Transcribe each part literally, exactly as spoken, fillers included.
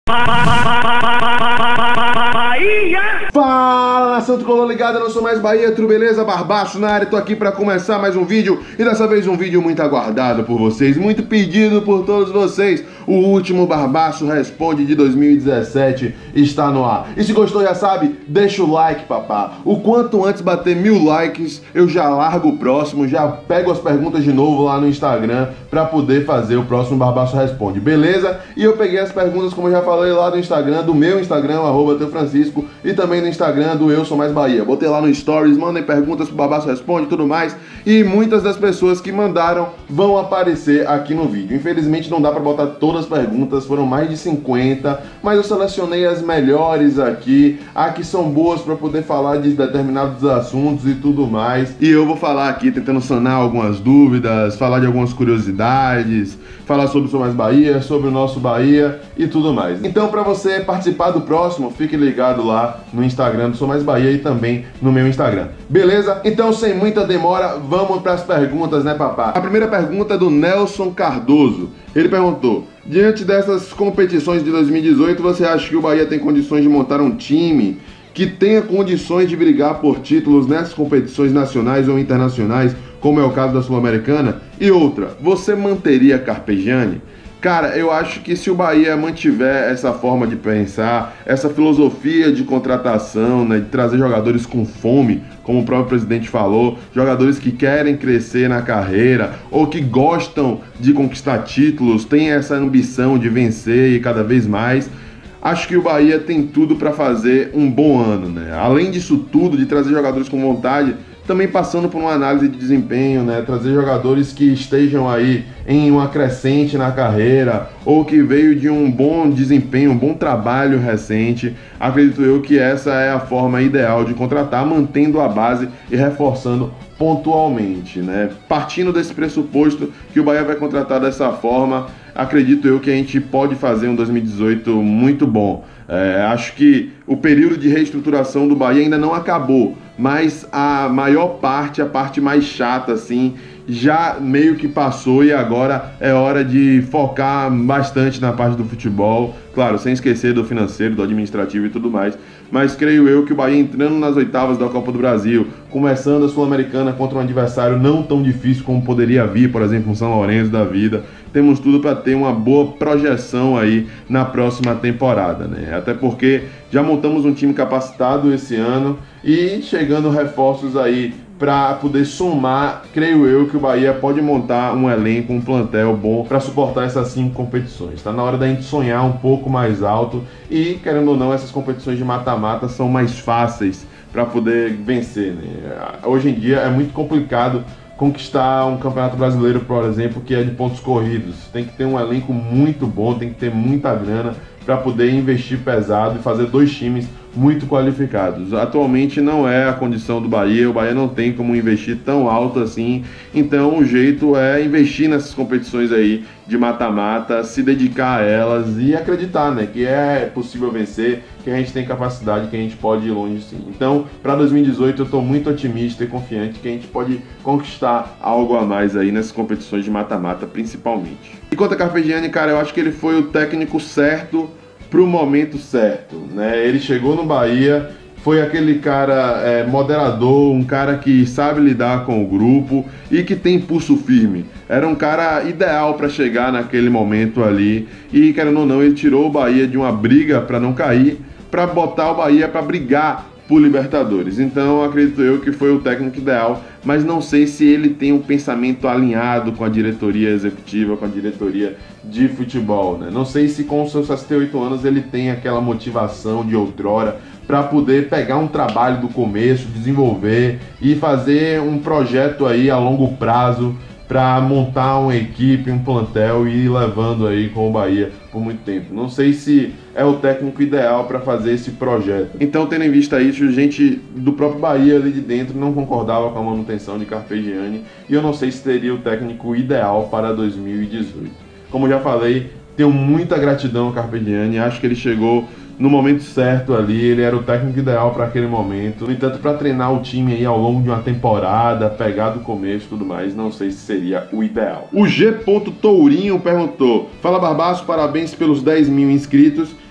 Fala, nação tricolor ligada, não sou mais Bahia, tudo beleza? Barbaço na área, tô aqui pra começar mais um vídeo. E dessa vez um vídeo muito aguardado por vocês, muito pedido por todos vocês. O último Barbaço Responde de dois mil e dezessete está no ar. E se gostou, já sabe, deixa o like, papá. O quanto antes bater mil likes, eu já largo o próximo, já pego as perguntas de novo lá no Instagram pra poder fazer o próximo Barbaço Responde, beleza? E eu peguei as perguntas, como eu já falei, lá do Instagram, do meu Instagram, arroba Teu Francisco, e também no Instagram do Eu Sou Mais Bahia. Botei lá no Stories, mandem perguntas pro Barbaço Responde e tudo mais, e muitas das pessoas que mandaram vão aparecer aqui no vídeo. Infelizmente não dá pra botar todas as perguntas, foram mais de cinquenta, mas eu selecionei as melhores aqui, as que são boas pra poder falar de determinados assuntos e tudo mais, e eu vou falar aqui tentando sanar algumas dúvidas, falar de algumas curiosidades, falar sobre o Sou Mais Bahia, sobre o nosso Bahia e tudo mais. Então, pra você participar do próximo, fique ligado lá no Instagram do Sou Mais Bahia e também no meu Instagram. Beleza? Então, sem muita demora, vamos para as perguntas, né, papá? A primeira pergunta é do Nelson Cardoso. Ele perguntou: diante dessas competições de dois mil e dezoito, você acha que o Bahia tem condições de montar um time que tenha condições de brigar por títulos nessas competições nacionais ou internacionais, como é o caso da Sul-Americana? E outra, você manteria Carpegiani? Cara, eu acho que se o Bahia mantiver essa forma de pensar, essa filosofia de contratação, né, de trazer jogadores com fome, como o próprio presidente falou, jogadores que querem crescer na carreira ou que gostam de conquistar títulos, têm essa ambição de vencer e cada vez mais, acho que o Bahia tem tudo para fazer um bom ano, né? Além disso tudo, de trazer jogadores com vontade, também passando por uma análise de desempenho, né? Trazer jogadores que estejam aí em uma crescente na carreira ou que veio de um bom desempenho, um bom trabalho recente. Acredito eu que essa é a forma ideal de contratar, mantendo a base e reforçando pontualmente, né? Partindo desse pressuposto que o Bahia vai contratar dessa forma, acredito eu que a gente pode fazer um dois mil e dezoito muito bom. É, acho que o período de reestruturação do Bahia ainda não acabou, mas a maior parte, a parte mais chata, assim, já meio que passou e agora é hora de focar bastante na parte do futebol, claro, sem esquecer do financeiro, do administrativo e tudo mais, mas creio eu que o Bahia entrando nas oitavas da Copa do Brasil, começando a Sul-Americana contra um adversário não tão difícil como poderia vir, por exemplo, um São Lourenço da vida, temos tudo para ter uma boa projeção aí na próxima temporada, né? Até porque já montamos um time capacitado esse ano e chegando reforços aí para poder somar, creio eu que o Bahia pode montar um elenco, um plantel bom para suportar essas cinco competições. Está na hora da gente sonhar um pouco mais alto e, querendo ou não, essas competições de mata-mata são mais fáceis para poder vencer, né? Hoje em dia é muito complicado conquistar um campeonato brasileiro, por exemplo, que é de pontos corridos. Tem que ter um elenco muito bom, tem que ter muita grana para poder investir pesado e fazer dois times muito qualificados. Atualmente não é a condição do Bahia, o Bahia não tem como investir tão alto assim, então o jeito é investir nessas competições aí de mata-mata, se dedicar a elas e acreditar, né, que é possível vencer, que a gente tem capacidade, que a gente pode ir longe sim. Então, para dois mil e dezoito eu estou muito otimista e confiante que a gente pode conquistar algo a mais aí nessas competições de mata-mata principalmente. E quanto a Carpegiani, cara, eu acho que ele foi o técnico certo pro momento certo, né? Ele chegou no Bahia, foi aquele cara é, moderador, um cara que sabe lidar com o grupo e que tem pulso firme. Era um cara ideal para chegar naquele momento ali e, querendo ou não, ele tirou o Bahia de uma briga para não cair, para botar o Bahia para brigar por Libertadores. Então acredito eu que foi o técnico ideal, mas não sei se ele tem um pensamento alinhado com a diretoria executiva, com a diretoria de futebol, né? Não sei se com os seus sessenta e oito anos ele tem aquela motivação de outrora para poder pegar um trabalho do começo, desenvolver e fazer um projeto aí a longo prazo para montar uma equipe, um plantel e ir levando aí com o Bahia por muito tempo. Não sei se é o técnico ideal para fazer esse projeto. Então, tendo em vista isso, gente do próprio Bahia ali de dentro não concordava com a manutenção de Carpegiani e eu não sei se seria o técnico ideal para dois mil e dezoito. Como já falei, tenho muita gratidão ao Carpegiani, acho que ele chegou no momento certo ali, ele era o técnico ideal para aquele momento. No entanto, para treinar o time aí ao longo de uma temporada, pegar do começo e tudo mais, não sei se seria o ideal. O G. Tourinho perguntou: fala Barbaço, parabéns pelos dez mil inscritos.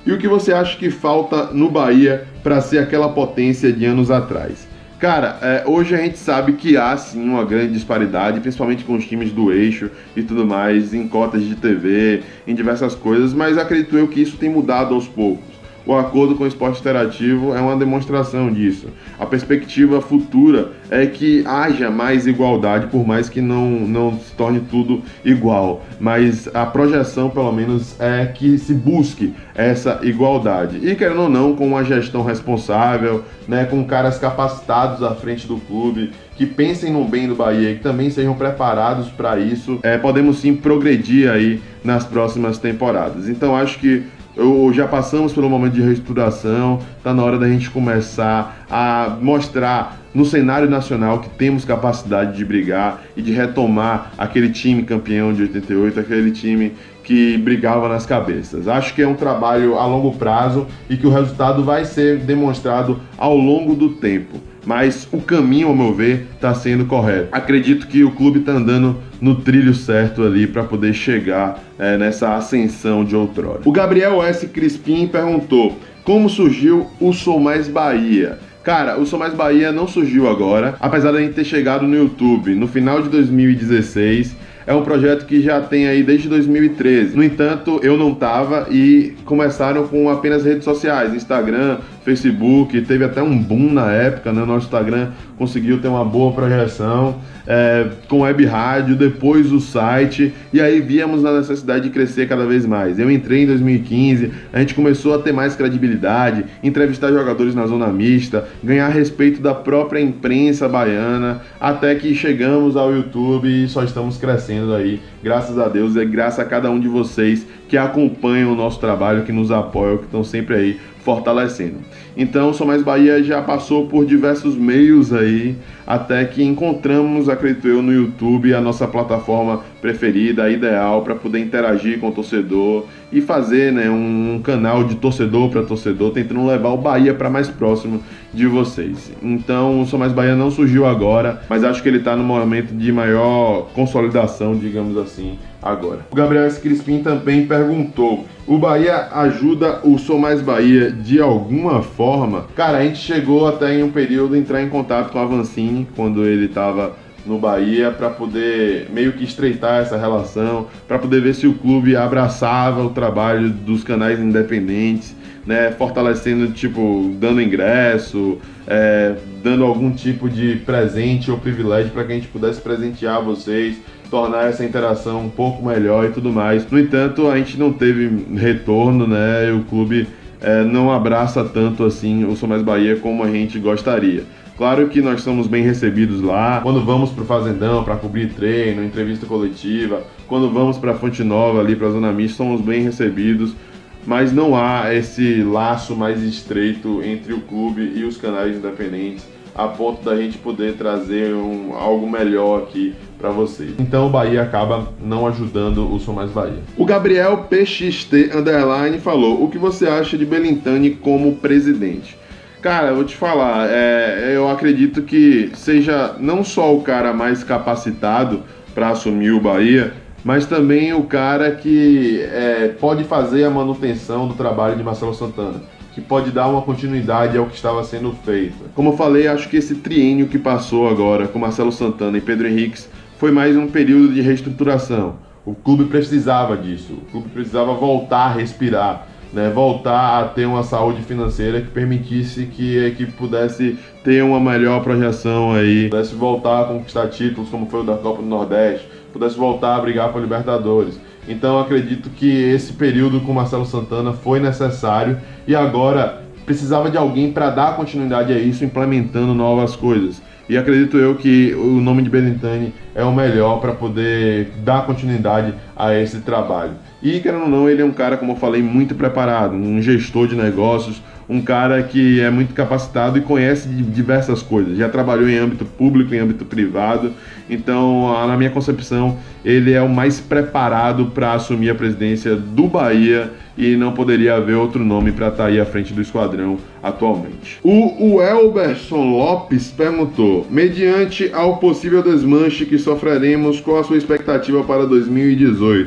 E o que você acha que falta no Bahia para ser aquela potência de anos atrás? Cara, é, hoje a gente sabe que há sim uma grande disparidade, principalmente com os times do eixo e tudo mais, em cotas de T V, em diversas coisas, mas acredito eu que isso tem mudado aos poucos. O acordo com o esporte interativo é uma demonstração disso. A perspectiva futura é que haja mais igualdade, por mais que não, não se torne tudo igual. Mas a projeção, pelo menos, é que se busque essa igualdade. E, querendo ou não, com uma gestão responsável, né, com caras capacitados à frente do clube, que pensem no bem do Bahia e que também sejam preparados para isso, é, podemos sim progredir aí nas próximas temporadas. Então, acho que Eu, já passamos pelo momento de reestruturação, está na hora da gente começar a mostrar no cenário nacional que temos capacidade de brigar e de retomar aquele time campeão de oitenta e oito, aquele time que brigava nas cabeças. Acho que é um trabalho a longo prazo e que o resultado vai ser demonstrado ao longo do tempo. Mas o caminho, ao meu ver, está sendo correto. Acredito que o clube está andando no trilho certo ali para poder chegar é, nessa ascensão de outrora. O Gabriel S. Crispim perguntou: como surgiu o Sou Mais Bahia? Cara, o Sou Mais Bahia não surgiu agora, apesar de a gente ter chegado no YouTube no final de dois mil e dezesseis. É um projeto que já tem aí desde dois mil e treze. No entanto, eu não tava e começaram com apenas redes sociais, Instagram, Facebook, teve até um boom na época, né? Nosso Instagram conseguiu ter uma boa projeção, é, com web rádio, depois o site, e aí víamos a necessidade de crescer cada vez mais. Eu entrei em dois mil e quinze, a gente começou a ter mais credibilidade, entrevistar jogadores na zona mista, ganhar respeito da própria imprensa baiana, até que chegamos ao YouTube e só estamos crescendo aí, graças a Deus, e graças a cada um de vocês que acompanham o nosso trabalho, que nos apoiam, que estão sempre aí fortalecendo. Então, o Sou Mais Bahia já passou por diversos meios aí, até que encontramos, acredito eu, no YouTube a nossa plataforma preferida, ideal, para poder interagir com o torcedor e fazer, né, um canal de torcedor para torcedor, tentando levar o Bahia para mais próximo de vocês. Então, o Sou Mais Bahia não surgiu agora, mas acho que ele está no momento de maior consolidação, digamos assim, agora. O Gabriel S. Crispim também perguntou: o Bahia ajuda o Sou Mais Bahia de alguma forma? Cara, a gente chegou até em um período a entrar em contato com a Avancini, quando ele estava no Bahia, para poder meio que estreitar essa relação, para poder ver se o clube abraçava o trabalho dos canais independentes, né, fortalecendo, tipo, dando ingresso, é, dando algum tipo de presente ou privilégio para que a gente pudesse presentear vocês, tornar essa interação um pouco melhor e tudo mais. No entanto, a gente não teve retorno, né, e o clube é, não abraça tanto assim o Sou Mais Bahia como a gente gostaria. Claro que nós somos bem recebidos lá, quando vamos para o Fazendão para cobrir treino, entrevista coletiva, quando vamos para Fonte Nova ali para a Zona Mista, somos bem recebidos, mas não há esse laço mais estreito entre o clube e os canais independentes, a ponto da gente poder trazer um, algo melhor aqui para vocês. Então o Bahia acaba não ajudando o Sou Mais Bahia. O Gabriel P X T Underline falou: o que você acha de Belintani como presidente? Cara, eu vou te falar, é, eu acredito que seja não só o cara mais capacitado para assumir o Bahia, mas também o cara que é, pode fazer a manutenção do trabalho de Marcelo Santana, que pode dar uma continuidade ao que estava sendo feito. Como eu falei, acho que esse triênio que passou agora com Marcelo Santana e Pedro Henrique foi mais um período de reestruturação. O clube precisava disso, o clube precisava voltar a respirar, né, voltar a ter uma saúde financeira que permitisse que a equipe pudesse ter uma melhor projeção aí, pudesse voltar a conquistar títulos como foi o da Copa do Nordeste, pudesse voltar a brigar por Libertadores. Então acredito que esse período com Marcelo Santana foi necessário e agora precisava de alguém para dar continuidade a isso, implementando novas coisas. E acredito eu que o nome de Belintani é o melhor para poder dar continuidade a esse trabalho. E, querendo ou não, ele é um cara, como eu falei, muito preparado, um gestor de negócios, um cara que é muito capacitado e conhece de diversas coisas. Já trabalhou em âmbito público, em âmbito privado. Então, na minha concepção, ele é o mais preparado para assumir a presidência do Bahia e não poderia haver outro nome para estar aí à frente do esquadrão atualmente. O, o Elberson Lopes perguntou: mediante ao possível desmanche que sofreremos, qual a sua expectativa para dois mil e dezoito?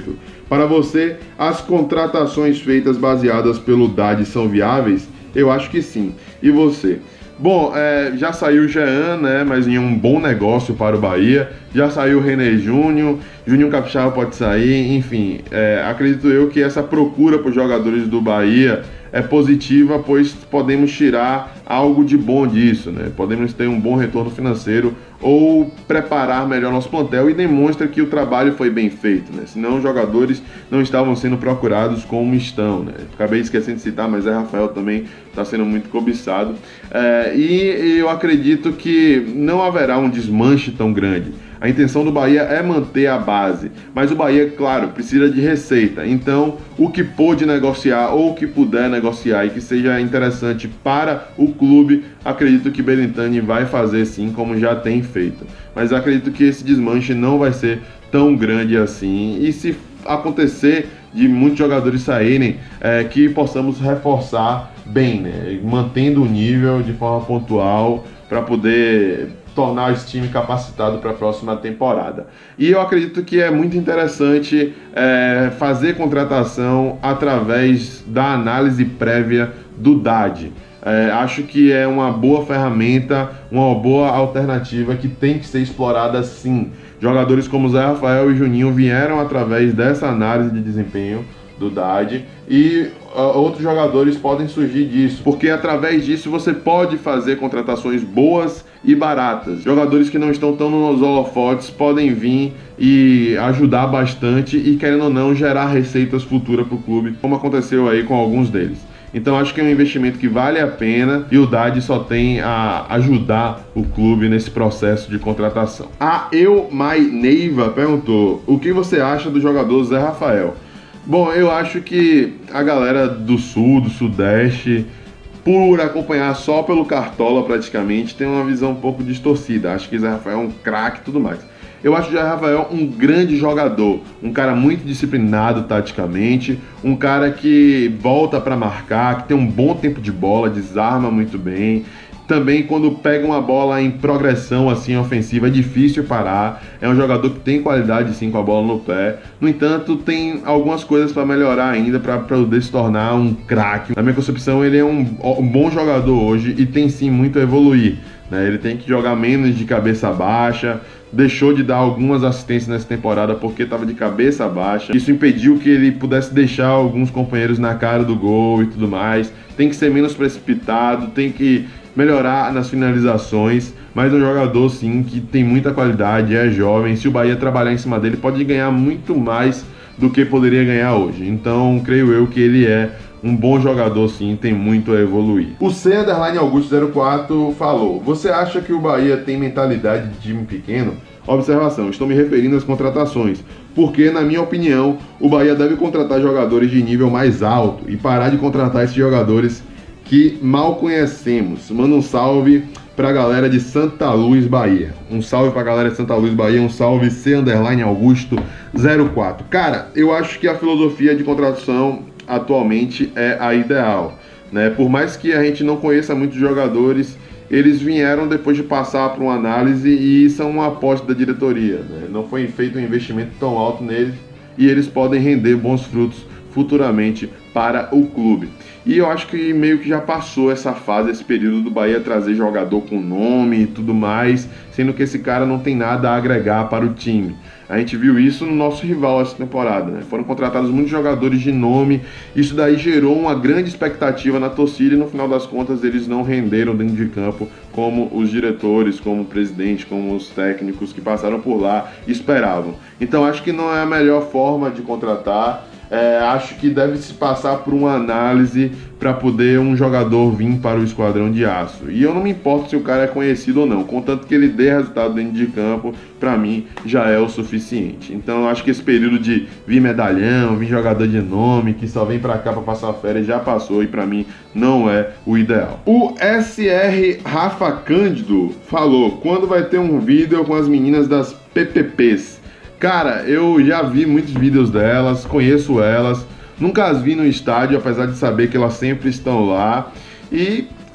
Para você, as contratações feitas baseadas pelo D A D são viáveis? Eu acho que sim. E você? Bom, é, já saiu o Jean, né, mas em um bom negócio para o Bahia. Já saiu o René Júnior, Juninho Capixaba pode sair, enfim. É, acredito eu que essa procura por jogadores do Bahia é positiva, pois podemos tirar algo de bom disso, né? Podemos ter um bom retorno financeiro ou preparar melhor nosso plantel e demonstra que o trabalho foi bem feito, né? Senão os jogadores não estavam sendo procurados como estão, né? Acabei esquecendo de citar, mas Zé Rafael também está sendo muito cobiçado. É, e eu acredito que não haverá um desmanche tão grande. A intenção do Bahia é manter a base, mas o Bahia, claro, precisa de receita. Então, o que pôde negociar ou o que puder negociar e que seja interessante para o clube, acredito que Belintani vai fazer sim, como já tem feito. Mas acredito que esse desmanche não vai ser tão grande assim. E se acontecer de muitos jogadores saírem, é, que possamos reforçar bem, né? Mantendo o nível de forma pontual para poder tornar esse time capacitado para a próxima temporada. E eu acredito que é muito interessante é, fazer contratação através da análise prévia do D A D. É, acho que é uma boa ferramenta, uma boa alternativa que tem que ser explorada sim. Jogadores como Zé Rafael e Juninho vieram através dessa análise de desempenho do D A D e uh, outros jogadores podem surgir disso, porque através disso você pode fazer contratações boas e baratas. Jogadores que não estão tão nos holofotes podem vir e ajudar bastante e, querendo ou não, gerar receitas futuras para o clube, como aconteceu aí com alguns deles. Então acho que é um investimento que vale a pena e o D A D só tem a ajudar o clube nesse processo de contratação. A Eu Mai Neiva perguntou: o que você acha do jogador Zé Rafael? Bom, eu acho que a galera do Sul, do Sudeste, por acompanhar só pelo Cartola praticamente, tem uma visão um pouco distorcida. Acho que Zé Rafael é um craque e tudo mais. Eu acho o Zé Rafael um grande jogador, um cara muito disciplinado taticamente, um cara que volta para marcar, que tem um bom tempo de bola, desarma muito bem. Também quando pega uma bola em progressão assim ofensiva é difícil parar, é um jogador que tem qualidade sim com a bola no pé. No entanto, tem algumas coisas para melhorar ainda para poder se tornar um craque. Na minha concepção, ele é um, um bom jogador hoje e tem sim muito a evoluir, né? Ele tem que jogar menos de cabeça baixa, deixou de dar algumas assistências nessa temporada porque estava de cabeça baixa. Isso impediu que ele pudesse deixar alguns companheiros na cara do gol e tudo mais. Tem que ser menos precipitado, tem que melhorar nas finalizações, mas é um jogador sim que tem muita qualidade, é jovem. Se o Bahia trabalhar em cima dele, pode ganhar muito mais do que poderia ganhar hoje. Então, creio eu que ele é um bom jogador sim, tem muito a evoluir. O C Underline Augusto zero quatro falou: você acha que o Bahia tem mentalidade de time pequeno? Observação, estou me referindo às contratações, porque na minha opinião, o Bahia deve contratar jogadores de nível mais alto e parar de contratar esses jogadores que mal conhecemos. Manda um salve pra galera de Santa Luz, Bahia. Um salve pra galera de Santa Luz, Bahia. Um salve C Underline Augusto zero quatro. Cara, eu acho que a filosofia de contratação atualmente é a ideal, né? Por mais que a gente não conheça muitos jogadores, eles vieram depois de passar por uma análise e são uma aposta da diretoria, né? Não foi feito um investimento tão alto neles e eles podem render bons frutos futuramente para o clube. E eu acho que meio que já passou essa fase, esse período do Bahia trazer jogador com nome e tudo mais, sendo que esse cara não tem nada a agregar para o time. A gente viu isso no nosso rival essa temporada, né? Foram contratados muitos jogadores de nome, isso daí gerou uma grande expectativa na torcida e no final das contas eles não renderam dentro de campo como os diretores, como o presidente, como os técnicos que passaram por lá esperavam. Então acho que não é a melhor forma de contratar. É, acho que deve se passar por uma análise para poder um jogador vir para o esquadrão de aço. E eu não me importo se o cara é conhecido ou não, contanto que ele dê resultado dentro de campo, para mim já é o suficiente. Então eu acho que esse período de vir medalhão, vir jogador de nome, que só vem para cá para passar férias, já passou e para mim não é o ideal. O S R Rafa Cândido falou: quando vai ter um vídeo com as meninas das P P Ps? Cara, eu já vi muitos vídeos delas, conheço elas, nunca as vi no estádio, apesar de saber que elas sempre estão lá. E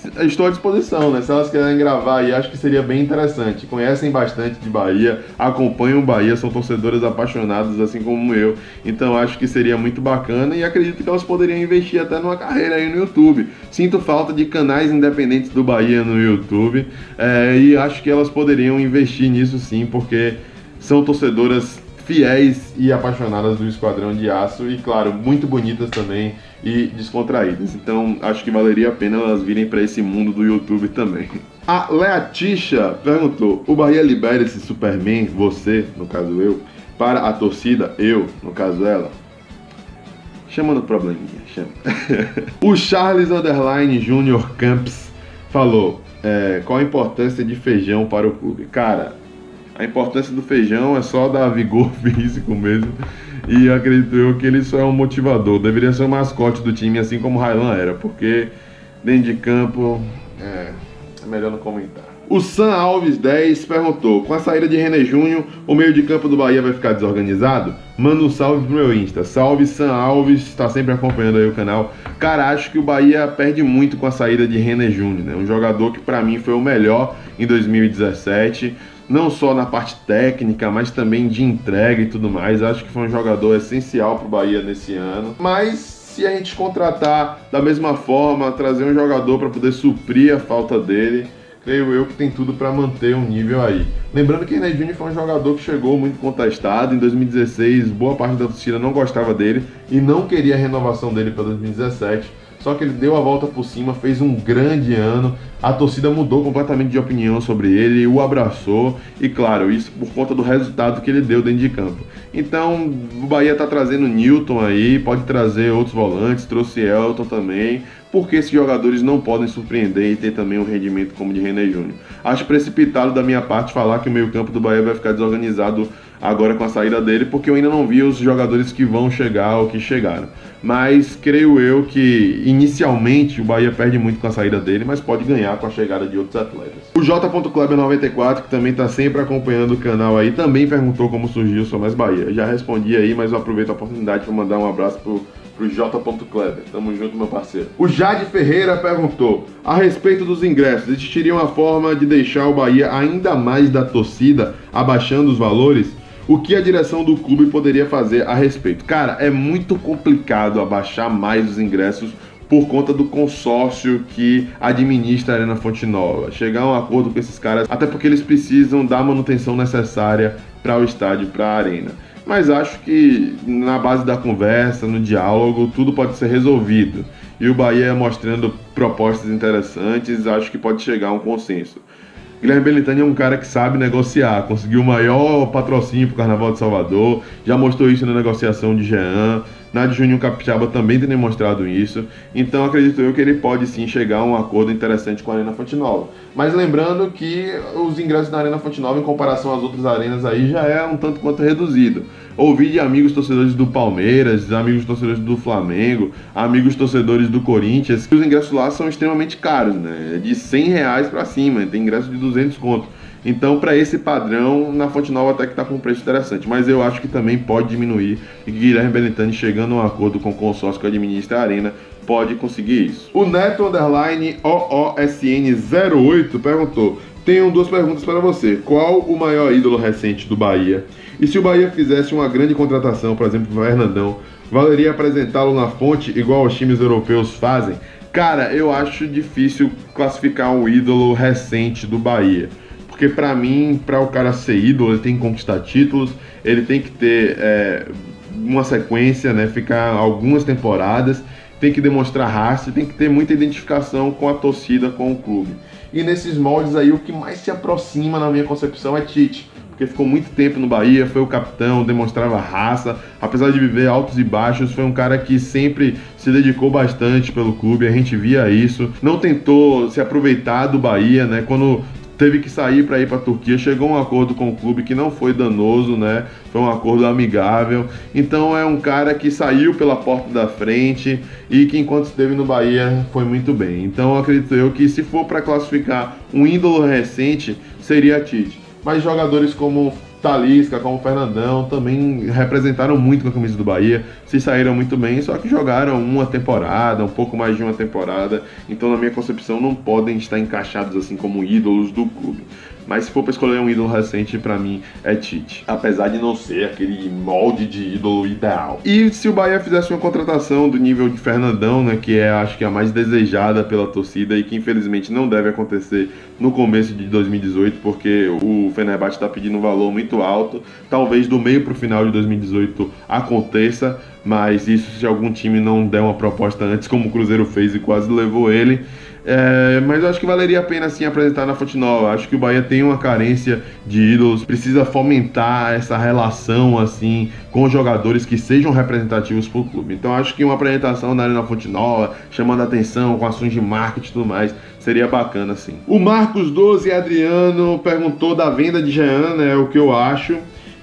estou à disposição, né? Se elas querem gravar aí, acho que seria bem interessante. Conhecem bastante de Bahia, acompanham o Bahia, são torcedoras apaixonadas, assim como eu. Então acho que seria muito bacana e acredito que elas poderiam investir até numa carreira aí no YouTube. Sinto falta de canais independentes do Bahia no YouTube, é, e acho que elas poderiam investir nisso sim, porque são torcedoras fiéis e apaixonadas do Esquadrão de Aço e, claro, muito bonitas também e descontraídas. Então, acho que valeria a pena elas virem para esse mundo do YouTube também. A Leatisha perguntou: o Bahia libera esse Superman, você, no caso eu, para a torcida, eu, no caso ela? Chama no probleminha, chama. O Charles Underline Júnior Camps falou: é, qual a importância de Feijão para o clube? Cara, a importância do Feijão é só dar vigor físico mesmo. E acredito eu que ele só é um motivador. Deveria ser o mascote do time, assim como o Raylan era. Porque dentro de campo é, é melhor não comentar. O Sam Alves dez perguntou: com a saída de René Júnior, o meio de campo do Bahia vai ficar desorganizado? Manda um salve pro meu Insta. Salve Sam Alves, está sempre acompanhando aí o canal. Cara, acho que o Bahia perde muito com a saída de René Júnior, né? Um jogador que pra mim foi o melhor em dois mil e dezessete. Não só na parte técnica, mas também de entrega e tudo mais. Acho que foi um jogador essencial para o Bahia nesse ano. Mas se a gente contratar da mesma forma, trazer um jogador para poder suprir a falta dele, creio eu que tem tudo para manter um nível aí. Lembrando que René Júnior foi um jogador que chegou muito contestado. Em dois mil e dezesseis, boa parte da torcida não gostava dele e não queria a renovação dele para dois mil e dezessete. Só que ele deu a volta por cima, fez um grande ano, a torcida mudou completamente de opinião sobre ele, o abraçou e, claro, isso por conta do resultado que ele deu dentro de campo. Então, o Bahia está trazendo Newton aí, pode trazer outros volantes, trouxe Elton também, porque esses jogadores não podem surpreender e ter também um rendimento como o de René Júnior. Acho precipitado da minha parte falar que o meio-campo do Bahia vai ficar desorganizado agora com a saída dele, porque eu ainda não vi os jogadores que vão chegar ou que chegaram. Mas creio eu que inicialmente o Bahia perde muito com a saída dele, mas pode ganhar com a chegada de outros atletas. O J. Kleber noventa e quatro, que também está sempre acompanhando o canal aí, também perguntou como surgiu o Sou Mais Bahia. Já respondi aí, mas eu aproveito a oportunidade para mandar um abraço pro pro J. Kleber. Tamo junto, meu parceiro. O Jade Ferreira perguntou: a respeito dos ingressos, existiria uma forma de deixar o Bahia ainda mais da torcida, abaixando os valores? O que a direção do clube poderia fazer a respeito? Cara, é muito complicado abaixar mais os ingressos por conta do consórcio que administra a Arena Fonte Nova. Chegar a um acordo com esses caras, até porque eles precisam da manutenção necessária para o estádio, para a arena. Mas acho que na base da conversa, no diálogo, tudo pode ser resolvido. E o Bahia mostrando propostas interessantes, acho que pode chegar a um consenso. Guilherme Belintani é um cara que sabe negociar, conseguiu o maior patrocínio para o Carnaval de Salvador, já mostrou isso na negociação de Jean, Nádio Júnior Capixaba também tem demonstrado isso, então acredito eu que ele pode sim chegar a um acordo interessante com a Arena Fonte Nova. Mas lembrando que os ingressos da Arena Fonte Nova em comparação às outras arenas aí já é um tanto quanto reduzido. Ouvi de amigos torcedores do Palmeiras, amigos torcedores do Flamengo, amigos torcedores do Corinthians, que os ingressos lá são extremamente caros, né? De cem reais para cima, tem ingresso de duzentos conto. Então, para esse padrão, na Fonte Nova até que está com um preço interessante. Mas eu acho que também pode diminuir e que Guilherme Belintani, chegando a um acordo com o consórcio que administra a arena, pode conseguir isso. O Neto Underline O O S N zero oito perguntou: tenho duas perguntas para você. Qual o maior ídolo recente do Bahia? E se o Bahia fizesse uma grande contratação, por exemplo, o Fernandão, valeria apresentá-lo na Fonte igual os times europeus fazem? Cara, eu acho difícil classificar um ídolo recente do Bahia. Porque pra mim, pra o cara ser ídolo, ele tem que conquistar títulos, ele tem que ter é, uma sequência, né, ficar algumas temporadas, tem que demonstrar raça, tem que ter muita identificação com a torcida, com o clube. E nesses moldes aí, o que mais se aproxima, na minha concepção, é Tite. Porque ficou muito tempo no Bahia, foi o capitão, demonstrava raça, apesar de viver altos e baixos, foi um cara que sempre se dedicou bastante pelo clube, a gente via isso, não tentou se aproveitar do Bahia, né, quando teve que sair para ir para a Turquia, chegou a um acordo com o clube que não foi danoso, né? Foi um acordo amigável. Então é um cara que saiu pela porta da frente e que enquanto esteve no Bahia foi muito bem. Então acredito eu que se for para classificar um ídolo recente, seria Tite. Mas jogadores como Talisca, como Fernandão, também representaram muito com a camisa do Bahia, se saíram muito bem, só que jogaram uma temporada, um pouco mais de uma temporada, então na minha concepção não podem estar encaixados assim como ídolos do clube. Mas se for para escolher um ídolo recente, para mim é Tite, apesar de não ser aquele molde de ídolo ideal. E se o Bahia fizesse uma contratação do nível de Fernandão, né, que é acho que a mais desejada pela torcida e que infelizmente não deve acontecer no começo de dois mil e dezoito, porque o Fenerbahçe está pedindo um valor muito alto, talvez do meio para o final de dois mil e dezoito aconteça, mas isso se algum time não der uma proposta antes, como o Cruzeiro fez e quase levou ele. É, mas eu acho que valeria a pena sim apresentar na Fonte Nova. Acho que o Bahia tem uma carência de ídolos, precisa fomentar essa relação assim com os jogadores que sejam representativos para o clube. Então acho que uma apresentação na Arena Fonte Nova, chamando a atenção com ações de marketing e tudo mais, seria bacana sim. O Marcos doze Adriano perguntou da venda de Jean, né, o que eu acho.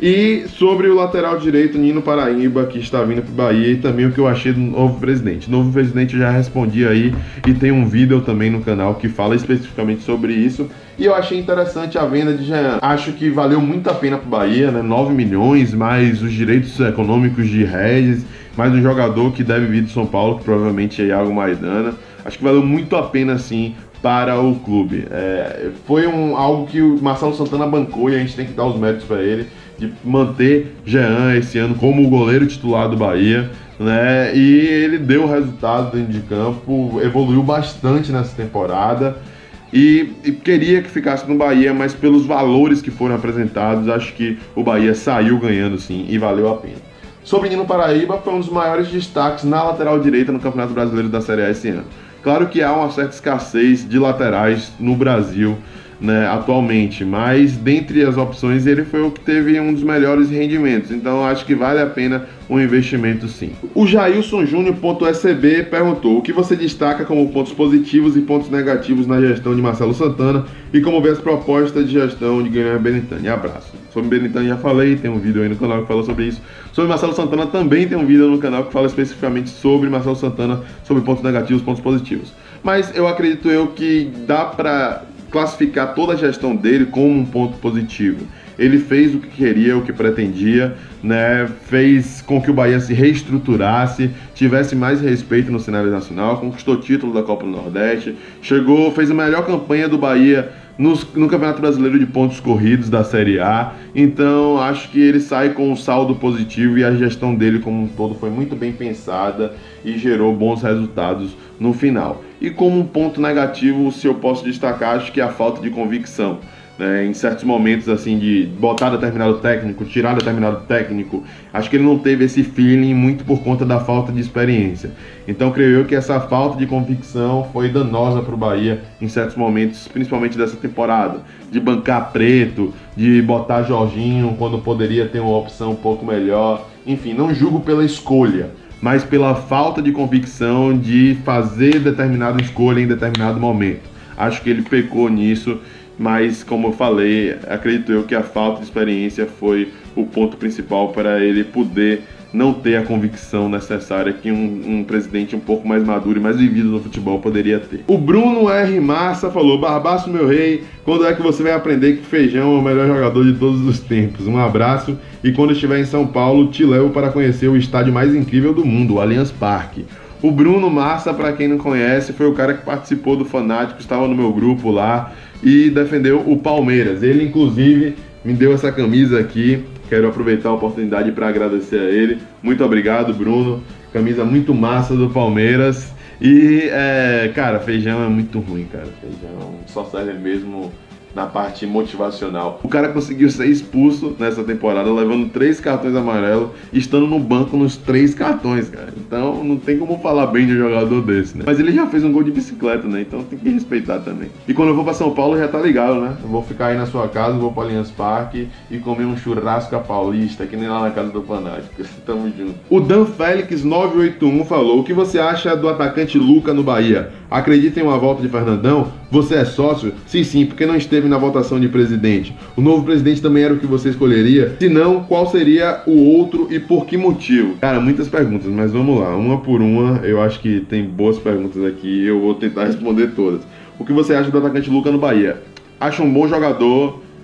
E sobre o lateral direito Nino Paraíba, que está vindo para o Bahia, e também o que eu achei do novo presidente. O novo presidente eu já respondi aí, e tem um vídeo também no canal que fala especificamente sobre isso. E eu achei interessante a venda de Jean. Acho que valeu muito a pena para o Bahia, né? nove milhões, mais os direitos econômicos de Regis, mais um jogador que deve vir de São Paulo, que provavelmente é Iago Maidana. Acho que valeu muito a pena, sim, para o clube. É, foi um, algo que o Marcelo Santana bancou e a gente tem que dar os méritos para ele, de manter Jean esse ano como o goleiro titular do Bahia, né? E ele deu resultado dentro de campo, evoluiu bastante nessa temporada e, e queria que ficasse no Bahia, mas pelos valores que foram apresentados, acho que o Bahia saiu ganhando sim e valeu a pena. Sobre Nino Paraíba, foi um dos maiores destaques na lateral direita no Campeonato Brasileiro da Série A esse ano. Claro que há uma certa escassez de laterais no Brasil, né, atualmente, mas dentre as opções ele foi o que teve um dos melhores rendimentos, então acho que vale a pena um investimento sim. O Jailson Júnior.sb perguntou o que você destaca como pontos positivos e pontos negativos na gestão de Marcelo Santana e como vê as propostas de gestão de Guilherme Belintani. Abraço. Sobre Belintani já falei, tem um vídeo aí no canal que fala sobre isso. Sobre Marcelo Santana também tem um vídeo no canal que fala especificamente sobre Marcelo Santana, sobre pontos negativos e pontos positivos. Mas eu acredito eu que dá pra classificar toda a gestão dele como um ponto positivo. Ele fez o que queria, o que pretendia, né? Fez com que o Bahia se reestruturasse, tivesse mais respeito no cenário nacional, conquistou o título da Copa do Nordeste, chegou, fez a melhor campanha do Bahia nos, no Campeonato Brasileiro de pontos corridos da Série A. Então acho que ele sai com um saldo positivo e a gestão dele como um todo foi muito bem pensada e gerou bons resultados no final. E como um ponto negativo, se eu posso destacar, acho que é a falta de convicção, né? Em certos momentos assim de botar determinado técnico, tirar determinado técnico, acho que ele não teve esse feeling muito por conta da falta de experiência. Então creio eu que essa falta de convicção foi danosa para o Bahia em certos momentos, principalmente dessa temporada, de bancar Preto, de botar Jorginho quando poderia ter uma opção um pouco melhor. Enfim, não julgo pela escolha, mas pela falta de convicção de fazer determinada escolha em determinado momento. Acho que ele pecou nisso, mas como eu falei, acredito eu que a falta de experiência foi o ponto principal para ele poder não ter a convicção necessária que um, um presidente um pouco mais maduro e mais vivido no futebol poderia ter. O Bruno R. Massa falou: Barbaço, meu rei, quando é que você vai aprender que Feijão é o melhor jogador de todos os tempos? Um abraço, e quando estiver em São Paulo, te levo para conhecer o estádio mais incrível do mundo, o Allianz Parque. O Bruno Massa, para quem não conhece, foi o cara que participou do Fanático, estava no meu grupo lá e defendeu o Palmeiras. Ele, inclusive, me deu essa camisa aqui. Quero aproveitar a oportunidade para agradecer a ele. Muito obrigado, Bruno. Camisa muito massa do Palmeiras. E, é, cara, Feijão é muito ruim, cara. Feijão só serve mesmo na parte motivacional. O cara conseguiu ser expulso nessa temporada, levando três cartões amarelos, estando no banco nos três cartões, cara. Então não tem como falar bem de um jogador desse, né? Mas ele já fez um gol de bicicleta, né? Então tem que respeitar também. E quando eu vou pra São Paulo já tá ligado, né? Eu vou ficar aí na sua casa, vou pro Allianz Parque e comer um churrasco à paulista, que nem lá na casa do Fanático. Tamo junto. O Dan Félix nove oito um falou: o que você acha do atacante Luca no Bahia? Acredita em uma volta de Fernandão? Você é sócio? Sim, sim, porque não esteve na votação de presidente. O novo presidente também era o que você escolheria? Se não, qual seria o outro e por que motivo? Cara, muitas perguntas, mas vamos lá, uma por uma. Eu acho que tem boas perguntas aqui e eu vou tentar responder todas. O que você acha do atacante Luca no Bahia? Acho um bom jogador,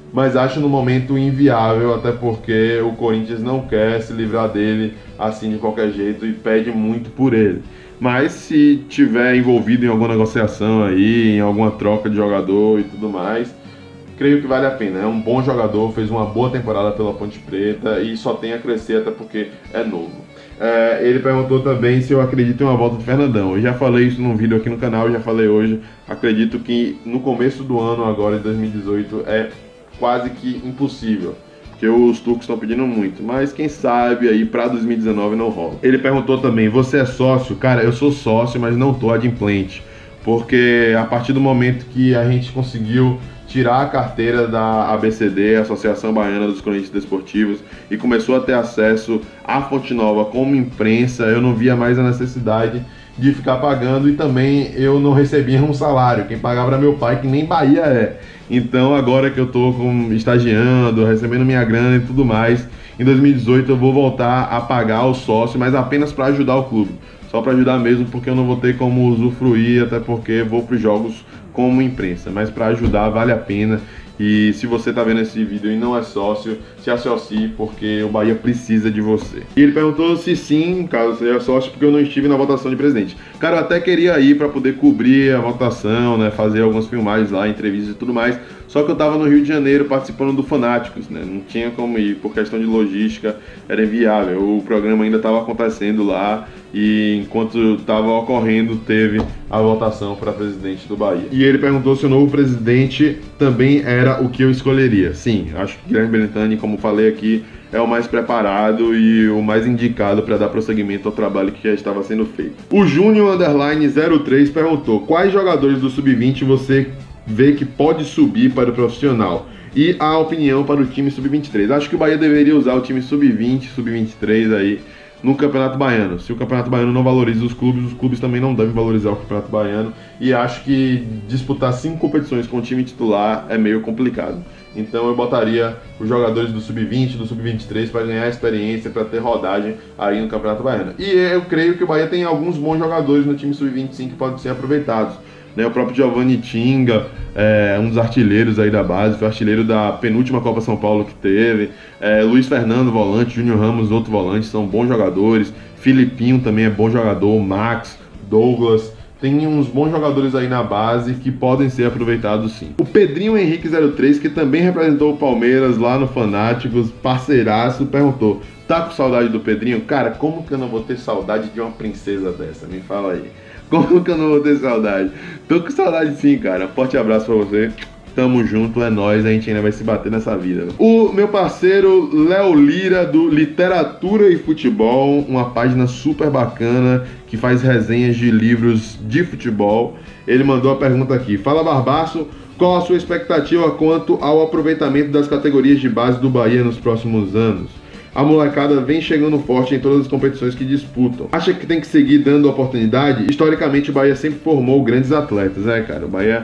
mas acho no momento inviável, até porque o Corinthians não quer se livrar dele assim de qualquer jeito e pede muito por ele. Mas se tiver envolvido em alguma negociação aí, em alguma troca de jogador e tudo mais, creio que vale a pena. É um bom jogador, fez uma boa temporada pela Ponte Preta e só tem a crescer até porque é novo. É, ele perguntou também se eu acredito em uma volta de Fernandão. Eu já falei isso num vídeo aqui no canal, já falei hoje. Acredito que no começo do ano agora, de dois mil e dezoito, é quase que impossível, porque os turcos estão pedindo muito, mas quem sabe aí para dois mil e dezenove não rola. Ele perguntou também, você é sócio? Cara, eu sou sócio, mas não tô adimplente, porque a partir do momento que a gente conseguiu tirar a carteira da A B C D, Associação Baiana dos Cronistas Desportivos, e começou a ter acesso à Fonte Nova como imprensa, eu não via mais a necessidade de ficar pagando, e também eu não recebia um salário, quem pagava era meu pai, que nem Bahia é. Então agora que eu tô com, estagiando, recebendo minha grana e tudo mais, em dois mil e dezoito eu vou voltar a pagar o sócio, mas apenas para ajudar o clube. Só para ajudar mesmo, porque eu não vou ter como usufruir, até porque vou para os jogos como imprensa. Mas para ajudar vale a pena. E se você tá vendo esse vídeo e não é sócio, se associe, porque o Bahia precisa de você. E ele perguntou se sim, caso seja sócio, porque eu não estive na votação de presidente. Cara, eu até queria ir para poder cobrir a votação, né, fazer algumas filmagens lá, entrevistas e tudo mais. Só que eu tava no Rio de Janeiro participando do Fanáticos, né, não tinha como ir, por questão de logística, era inviável. O programa ainda estava acontecendo lá e enquanto estava ocorrendo, teve a votação para presidente do Bahia. E ele perguntou se o novo presidente também era o que eu escolheria. Sim, acho que Guilherme Belintani, como falei aqui, é o mais preparado e o mais indicado para dar prosseguimento ao trabalho que já estava sendo feito. O Júnior Underline zero três perguntou, quais jogadores do sub vinte você vê que pode subir para o profissional? E a opinião para o time sub vinte e três. Acho que o Bahia deveria usar o time sub vinte, sub vinte e três aí no Campeonato Baiano. Se o Campeonato Baiano não valoriza os clubes, os clubes também não devem valorizar o Campeonato Baiano. E acho que disputar cinco competições com o time titular é meio complicado. Então eu botaria os jogadores do sub vinte, do sub vinte e três para ganhar experiência, para ter rodagem aí no Campeonato Baiano. E eu creio que o Bahia tem alguns bons jogadores no time sub vinte e cinco que podem ser aproveitados. O próprio Giovanni Tinga, é, um dos artilheiros aí da base, foi artilheiro da penúltima Copa São Paulo que teve. É, Luiz Fernando, volante, Júnior Ramos, outro volante, são bons jogadores. Filipinho também é bom jogador, Max, Douglas. Tem uns bons jogadores aí na base que podem ser aproveitados sim. O Pedrinho Henrique zero três, que também representou o Palmeiras lá no Fanáticos, parceiraço, perguntou, tá com saudade do Pedrinho? Cara, como que eu não vou ter saudade de uma princesa dessa? Me fala aí. Como que eu não vou ter saudade? Tô com saudade sim, cara. Forte abraço pra você. Tamo junto, é nóis, a gente ainda vai se bater nessa vida. O meu parceiro Léo Lira, do Literatura e Futebol, uma página super bacana que faz resenhas de livros de futebol. Ele mandou a pergunta aqui. Fala, Barbaço, qual a sua expectativa quanto ao aproveitamento das categorias de base do Bahia nos próximos anos? A molecada vem chegando forte em todas as competições que disputam. Acha que tem que seguir dando oportunidade? Historicamente, o Bahia sempre formou grandes atletas, né, cara? O Bahia,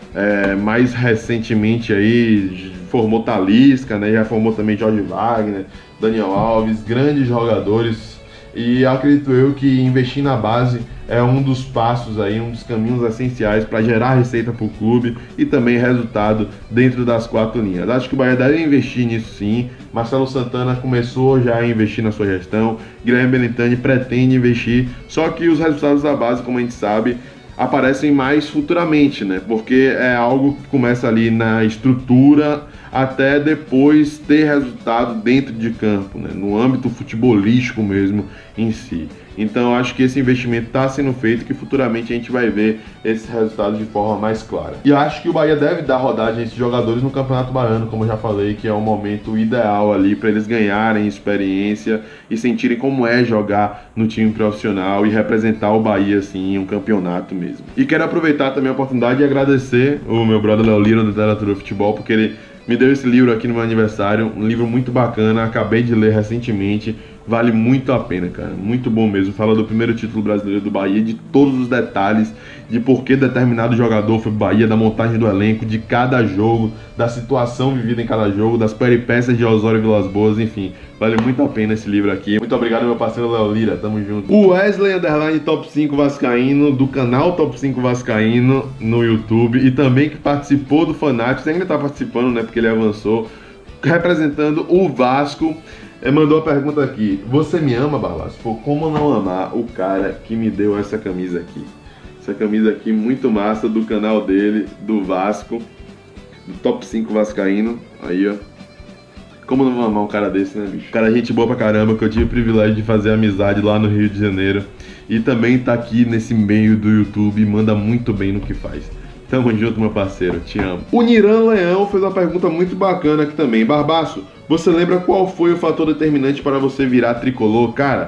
é, mais recentemente aí, formou Talisca, né? Já formou também Jorge Wagner, Daniel Alves, grandes jogadores. E acredito eu que investir na base é um dos passos aí, um dos caminhos essenciais para gerar receita para o clube e também resultado dentro das quatro linhas. Acho que o Bahia deve investir nisso sim. Marcelo Santana começou já a investir na sua gestão, Guilherme Belintani pretende investir, só que os resultados da base, como a gente sabe, aparecem mais futuramente, né? Porque é algo que começa ali na estrutura até depois ter resultado dentro de campo, né? No âmbito futebolístico mesmo em si. Então eu acho que esse investimento está sendo feito, que futuramente a gente vai ver esses resultados de forma mais clara. E acho que o Bahia deve dar rodagem a esses jogadores no Campeonato Baiano, como eu já falei, que é o momento ideal ali para eles ganharem experiência e sentirem como é jogar no time profissional e representar o Bahia assim em um campeonato mesmo. E quero aproveitar também a oportunidade de agradecer o meu brother Léo Lira, do Literatura do Futebol, porque ele me deu esse livro aqui no meu aniversário, um livro muito bacana, acabei de ler recentemente, Vale muito a pena, cara, muito bom mesmo. Fala do primeiro título brasileiro do Bahia, de todos os detalhes, de por que determinado jogador foi pro Bahia, da montagem do elenco, de cada jogo, da situação vivida em cada jogo, das peripécias de Osório Vilas Boas, enfim. Vale muito a pena esse livro aqui. Muito obrigado, meu parceiro Léo Lira, tamo junto. O Wesley Underline Top cinco Vascaíno, do canal Top cinco Vascaíno no YouTube, e também que participou do Fanáticos, ainda tá participando, né, porque ele avançou, representando o Vasco. Ele mandou a pergunta aqui: você me ama, Barbaço? Pô, como não amar o cara que me deu essa camisa aqui? Essa camisa aqui muito massa, do canal dele, do Vasco, do Top cinco Vascaíno. Aí, ó. Como não amar um cara desse, né, bicho? Cara, gente boa pra caramba, que eu tive o privilégio de fazer amizade lá no Rio de Janeiro. E também tá aqui nesse meio do YouTube e manda muito bem no que faz. Tamo junto, meu parceiro, te amo. O Niran Leão fez uma pergunta muito bacana aqui também. Barbaço, você lembra qual foi o fator determinante para você virar tricolor? Cara,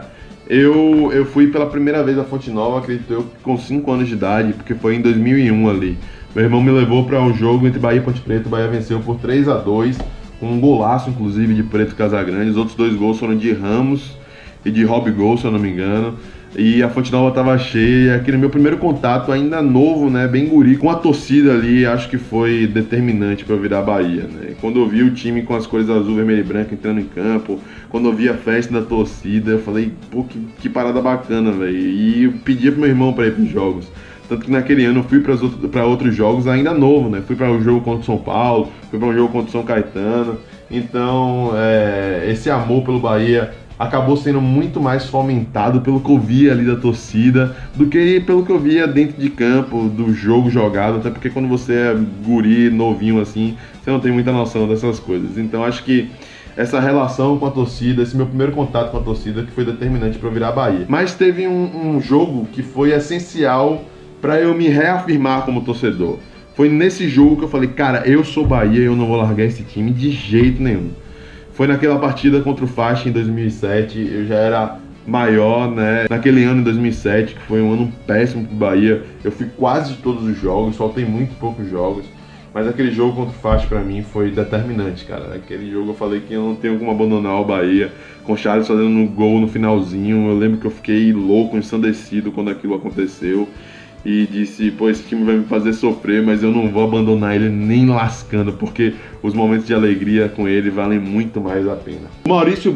eu, eu fui pela primeira vez a Fonte Nova, acredito eu, com cinco anos de idade, porque foi em dois mil e um ali. Meu irmão me levou para um jogo entre Bahia e Ponte Preta. O Bahia venceu por três a dois, com um golaço, inclusive, de Preto Casagrande. Os outros dois gols foram de Ramos e de Rob Gol, se eu não me engano. E a Fonte Nova tava cheia. Aquele meu primeiro contato, ainda novo, né, bem guri, com a torcida ali, acho que foi determinante para eu virar Bahia, né? Quando eu vi o time com as cores azul, vermelho e branco entrando em campo, quando eu vi a festa da torcida, eu falei, pô, que, que parada bacana, velho. E eu pedia pro meu irmão para ir pros jogos. Tanto que naquele ano eu fui para outros, outros jogos ainda novo, né? Fui para o um jogo contra o São Paulo, fui para um jogo contra o São Caetano. Então, é, esse amor pelo Bahia acabou sendo muito mais fomentado pelo que eu via ali da torcida do que pelo que eu via dentro de campo, do jogo jogado, até porque quando você é guri, novinho assim, você não tem muita noção dessas coisas. Então acho que essa relação com a torcida, esse meu primeiro contato com a torcida, que foi determinante para eu virar Bahia. Mas teve um, um jogo que foi essencial para eu me reafirmar como torcedor. Foi nesse jogo que eu falei, cara, eu sou Bahia e eu não vou largar esse time de jeito nenhum. Foi naquela partida contra o Faixa em dois mil e sete, eu já era maior, né? Naquele ano, em dois mil e sete, que foi um ano péssimo pro Bahia, eu fui quase de todos os jogos, faltei muito poucos jogos, mas aquele jogo contra o Faixa pra mim foi determinante, cara. Naquele jogo eu falei que eu não tenho como abandonar o Bahia, com o Charles fazendo um gol no finalzinho. Eu lembro que eu fiquei louco, ensandecido quando aquilo aconteceu. E disse, pô, esse time vai me fazer sofrer, mas eu não vou abandonar ele nem lascando, porque os momentos de alegria com ele valem muito mais a pena. Maurício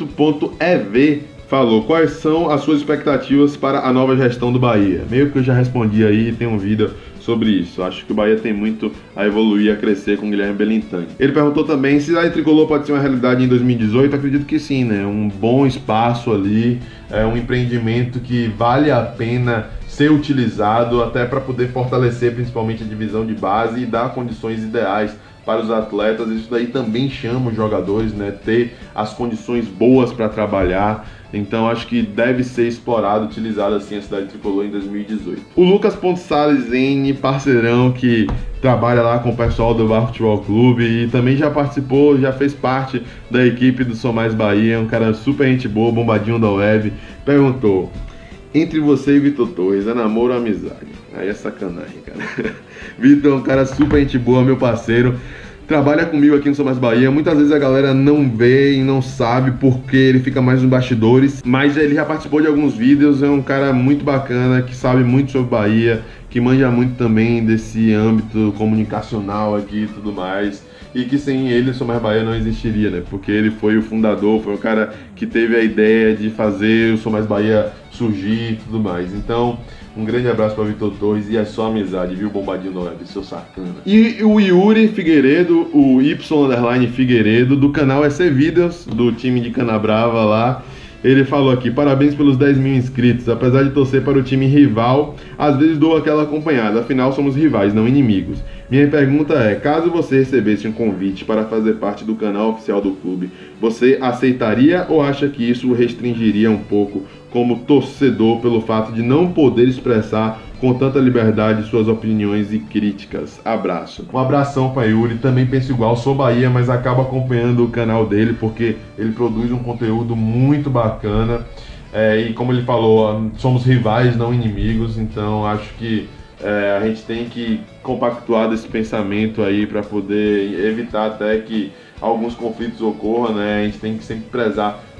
Brito.ev falou, quais são as suas expectativas para a nova gestão do Bahia? Meio que eu já respondi aí, tem um vídeo sobre isso. Acho que o Bahia tem muito a evoluir, a crescer com o Guilherme Belintani. Ele perguntou também se a Tricolor pode ser uma realidade em dois mil e dezoito. Acredito que sim, né? Um bom espaço ali, é um empreendimento que vale a pena ser utilizado até para poder fortalecer principalmente a divisão de base e dar condições ideais para os atletas. Isso daí também chama os jogadores, né? Ter as condições boas para trabalhar. Então acho que deve ser explorado, utilizado assim a cidade tricolor em dois mil e dezoito. O Lucas Pontes Salles N, parceirão que trabalha lá com o pessoal do Bar Futebol Clube e também já participou, já fez parte da equipe do Sou Mais Bahia, é um cara super gente boa, bombadinho da web, perguntou: entre você e Vitor Torres, é namoro ou amizade? Aí é sacanagem, cara. Vitor é um cara super gente boa, meu parceiro. Trabalha comigo aqui no Sou Mais Bahia. Muitas vezes a galera não vê e não sabe porque ele fica mais nos bastidores. Mas ele já participou de alguns vídeos. É um cara muito bacana, que sabe muito sobre Bahia, que manja muito também desse âmbito comunicacional aqui e tudo mais. E que sem ele o Sou Mais Bahia não existiria, né? Porque ele foi o fundador, foi o cara que teve a ideia de fazer o Sou Mais Bahia surgir e tudo mais. Então, um grande abraço para Vitor Torres e é só amizade, viu, bombadinho da web, seu sacana. E o Yuri Figueiredo, o Y underline Figueiredo, do canal S C Vídeos, do time de Canabrava lá. Ele falou aqui, parabéns pelos dez mil inscritos, apesar de torcer para o time rival, às vezes dou aquela acompanhada, afinal somos rivais, não inimigos. Minha pergunta é, caso você recebesse um convite para fazer parte do canal oficial do clube, você aceitaria ou acha que isso restringiria um pouco como torcedor pelo fato de não poder expressar com tanta liberdade suas opiniões e críticas? Abraço. Um abração para Yuri, também penso igual, sou Bahia, mas acabo acompanhando o canal dele porque ele produz um conteúdo muito bacana. É, e como ele falou, somos rivais, não inimigos, então acho que é, a gente tem que compactuar desse pensamento aí para poder evitar até que alguns conflitos ocorram, né? A gente tem que sempre prezar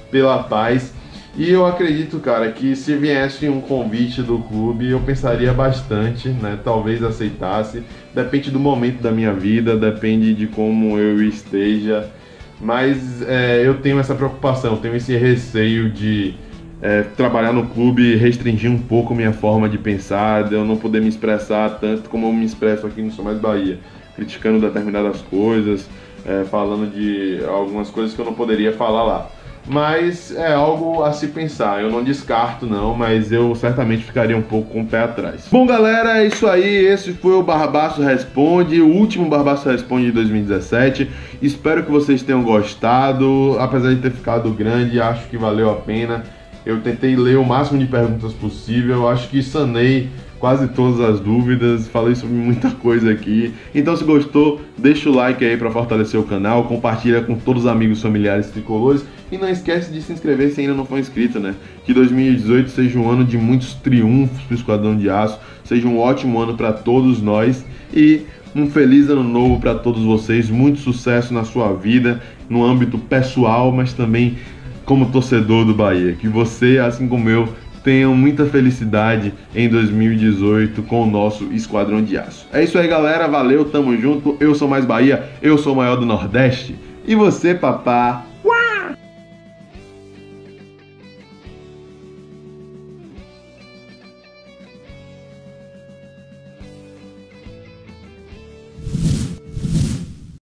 pela paz. E eu acredito, cara, que se viesse um convite do clube, eu pensaria bastante, né? Talvez aceitasse. Depende do momento da minha vida, depende de como eu esteja. Mas é, eu tenho essa preocupação, tenho esse receio de é, trabalhar no clube e restringir um pouco minha forma de pensar, de eu não poder me expressar tanto como eu me expresso aqui no Sou Mais Bahia, criticando determinadas coisas, é, falando de algumas coisas que eu não poderia falar lá. Mas é algo a se pensar, eu não descarto não, mas eu certamente ficaria um pouco com o pé atrás. Bom galera, é isso aí, esse foi o Barbaço Responde, o último Barbaço Responde de dois mil e dezessete. Espero que vocês tenham gostado, apesar de ter ficado grande, acho que valeu a pena. Eu tentei ler o máximo de perguntas possível, acho que sanei quase todas as dúvidas, falei sobre muita coisa aqui. Então se gostou, deixa o like aí para fortalecer o canal, compartilha com todos os amigos, familiares, tricolores e não esquece de se inscrever se ainda não for inscrito, né? Que dois mil e dezoito seja um ano de muitos triunfos para o Esquadrão de Aço, seja um ótimo ano para todos nós e um feliz ano novo para todos vocês, muito sucesso na sua vida, no âmbito pessoal, mas também como torcedor do Bahia. Que você, assim como eu, tenham muita felicidade em dois mil e dezoito com o nosso Esquadrão de Aço. É isso aí, galera. Valeu, tamo junto. Eu sou Mais Bahia, eu sou o maior do Nordeste. E você, papá?